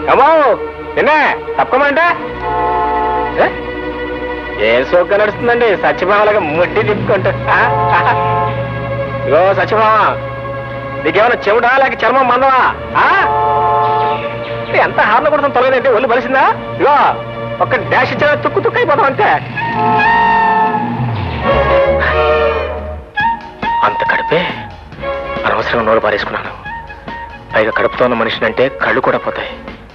అమ్మో నిన్నే తప్పమంటే ఏ సోగ్గా నడుస్తుందండి సత్యభామలాగా ముట్టి తిప్పుకుంటా. ఇగో సత్యభామ, నీకేమైనా చెవుడా లేక చర్మం మందవా? ఎంత హార్లు కొడతాం తొలగదంటే ఒళ్ళు బలిసిందా? ఇగో ఒక్క డాష్ ఇచ్చా తుక్కు తుక్కు అయిపోతాం అంతే. అంత కడిపే అనవసరంగా నోరు పారేసుకున్నాను. పైగా కడుపుతో ఉన్న మనిషిని అంటే కళ్ళు కూడా పోతాయి.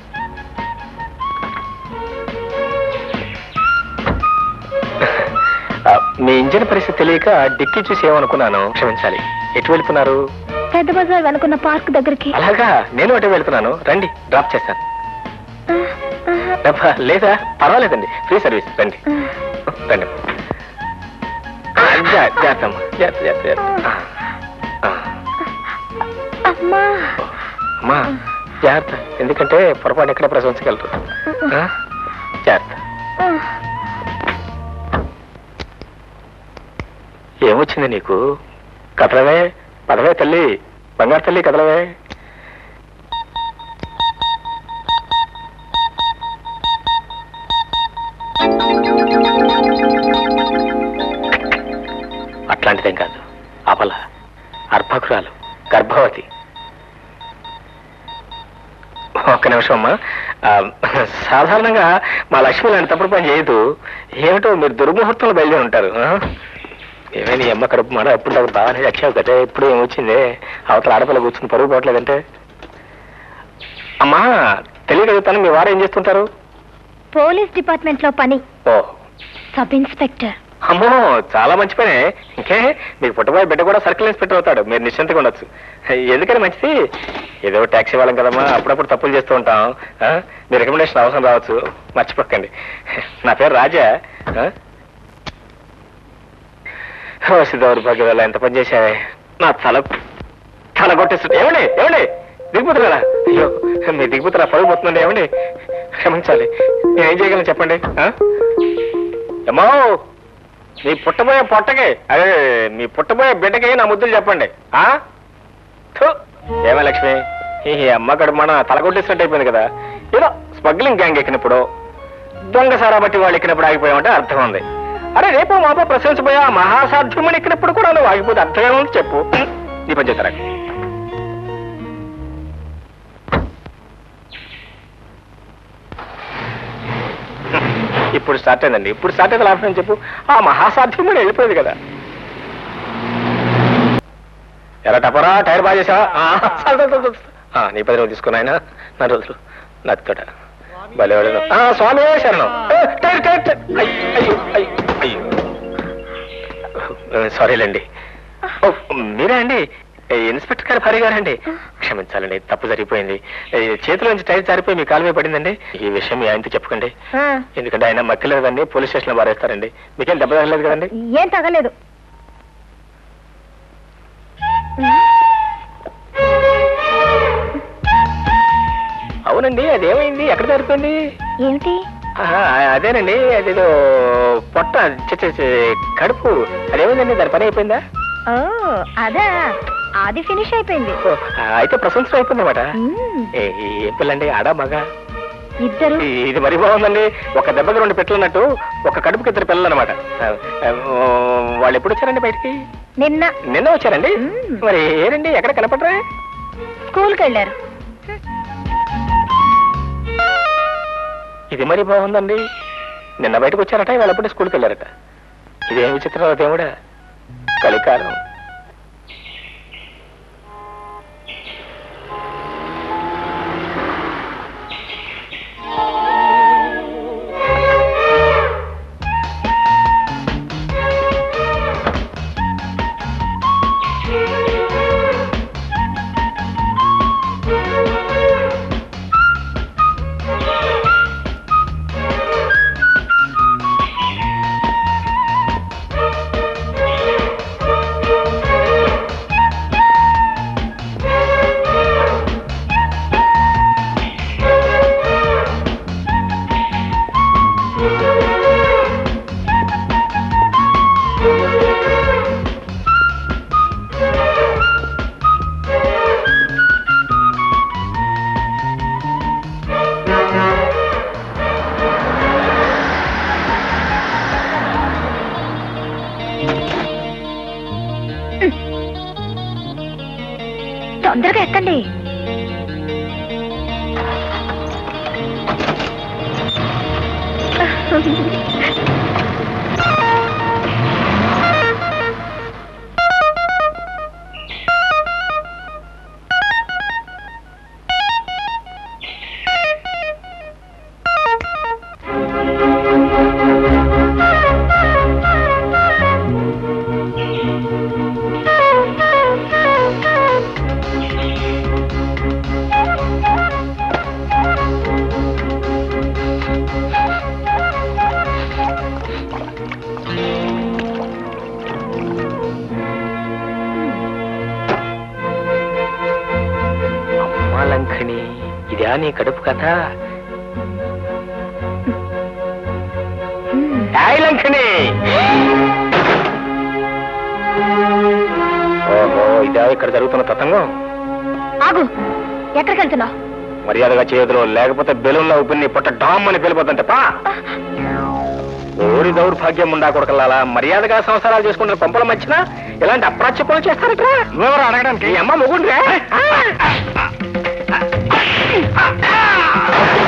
మీ ఇంజిన్ పరిస్థితి తెలియక డిక్కీ చూసి ఏమనుకున్నాను, క్షమించాలి. ఎటు వెళ్తున్నారు? పెద్ద బజార్ అనుకున్న పార్క్ దగ్గరికి. అలాగా, నేను అటు వెళ్తున్నాను, రండి డ్రాప్ చేస్తాను. లేదా పర్వాలేదండి, ఫ్రీ సర్వీస్, రండి రండి. అమ్మా జాగ్రత్త, ఎందుకంటే పొరపాటు ఎక్కడ ప్రశంసగలరు. జాగ్రత్త. ఏమొచ్చింది నీకు? కదలవే, పదవే తల్లి, బంగారు తల్లి కదలవే. అట్లాంటిదేం కాదు, అబల, అర్భకురాలు, గర్భవతి. ఒక్క నిమిషం అమ్మా. సాధారణంగా మా లక్ష్మి లాంటి తప్పుడు పని చేయదు. ఏమిటో మీరు దుర్ముహూర్తంలో బయలుదేరి ఉంటారు. ఏమైనా అమ్మ కడుపు మాట ఎప్పుడు అప్పుడు బాగానే వచ్చావు కదా, ఇప్పుడు ఏమొచ్చింది? అవతల ఆడపిల్ల కూర్చుని పరుగు పోవట్లేదంటే. అమ్మా తెలియగలుగుతాను, మీ వారు ఏం చేస్తుంటారు? పోలీస్ డిపార్ట్మెంట్ లో పని. ఓ, సబ్ ఇన్స్పెక్టర్. అమ్మో చాలా మంచి పనే. ఇంకే మీకు పుట్టబోయే బిడ్డ కూడా సర్కిల్ ఇన్స్పెక్టర్ అవుతాడు, మీరు నిశ్చింతగా ఉండొచ్చు. ఎందుకని మంచిది, ఏదో ట్యాక్సీ వాళ్ళం కదమ్మా, అప్పుడప్పుడు తప్పులు చేస్తూ ఉంటాం. మీ రికమెండేషన్ అవసరం రావచ్చు, మర్చిపోకండి. నా పేరు రాజా. దౌర్భాగ్య వల్ల ఎంత పని చేశావే, నా తల కొట్టేస్తుంది. ఏమండి ఏమండి దిగిపోతున్నా? అయ్యో మీ దిగిపోతున్నా, పరుగు పోతుందండి. ఏమండి క్షమించాలి, నేనేం చేయగలను చెప్పండి. ఏమో మీ పుట్టబోయే పొట్టకి, అదే మీ పుట్టబోయే బిడ్డకి నా ముద్దులు చెప్పండి. ఏమే లక్ష్మి, ఈ అమ్మ గడు మన తలగొట్టేసినట్టు అయిపోయింది కదా. ఏదో స్మగ్లింగ్ గ్యాంగ్ ఎక్కినప్పుడు, దొంగ సారా బట్టి వాళ్ళు ఎక్కినప్పుడు ఆగిపోయామంటే అర్థం ఉంది. అరే రేపు మాపో ప్రశంసపోయా మహాసాధ్యమని ఎక్కినప్పుడు కూడా నువ్వు ఆగిపోతే అర్థమే ఉంది చెప్పు. నీ పని చేస్తారా? ఇప్పుడు స్టార్ట్ అయిందండి, ఇప్పుడు స్టార్ట్ అయితే లాభం చెప్పు. ఆ మహాసాధ్యం కూడా వెళ్ళిపోయింది కదా. ఎలా టపరా టైర్ బాగా చేసావా? నీ 10 రోజులు తీసుకున్నాయన, నా రోజులు నచ్చట భలేవాడు. స్వామి శరణం. సారీలండి. మీరే అండి ఇన్స్పెక్టర్ గారు భార్య గారండి? క్షమించాలండి, తప్పు జరిగిపోయింది. చేతిలోంచి టైర్ జారిపోయి మీ కాలు మీద పడిందండి. ఈ విషయం మీ ఆయనతో చెప్పకండి, ఎందుకంటే ఆయన మక్కలేదండి, పోలీస్ స్టేషన్ లో బారేస్తారండి. మీకేం దెబ్బ తగలేదు కదండి? ఏం తగలేదు. అవునండి, అదేమైంది, ఎక్కడ జారిపోయింది? ఏమిటి? అదేనండి, అదేదో పొట్ట కడుపు, అదేమైందండి, దాని పని అయిపోయిందా? అదా, అది ఫినిష్ అయిపోయింది. అయితే ప్రశంసలు అయిపోయింది అనమాట. ఏం పిల్లండి, ఆడా మగ? ఇద్దరు. ఇది మరీ బాగుందండి, ఒక దెబ్బకి 2 పెట్టలున్నట్టు, ఒక కడుపుకి 2 పిల్లలు అనమాట. వాళ్ళు ఎప్పుడు వచ్చారండి బయటికి? నిన్న వచ్చారండి. మరి ఏనండి, ఎక్కడ కనపడరా? స్కూల్కి వెళ్ళారు. ఇది మరీ బాగుందండి, నిన్న బయటకు వచ్చారట, వాళ్ళు ఎప్పుడే స్కూల్కి వెళ్ళారట. ఇదేం విచిత్రం దేవుడా, కలికాలం. తొందరగా ఎక్కండి. లంకణి, ఇదా నీ కడుపు కథ? లంకణి, ఓహో, ఇదా ఇక్కడ జరుగుతున్న తతంగం? ఆగు, ఎక్కడికి వెళ్తున్నావు? మర్యాదగా చేయదులో, లేకపోతే బెలూన్లో ఉప్పిని పొట్ట డామ్ అని వెళ్ళిపోతుంటే పా. ఓరి దౌర్భాగ్యం ఉండా కొడకల్లాలా, మర్యాదగా సంసారాలు చేసుకుంటున్న పంపల మధ్యన ఇలాంటి అప్రాచ్య పనులు చేస్తారట్రా? నువ్వెవరు అడగడానికి? అమ్మ మొగుండ్రే.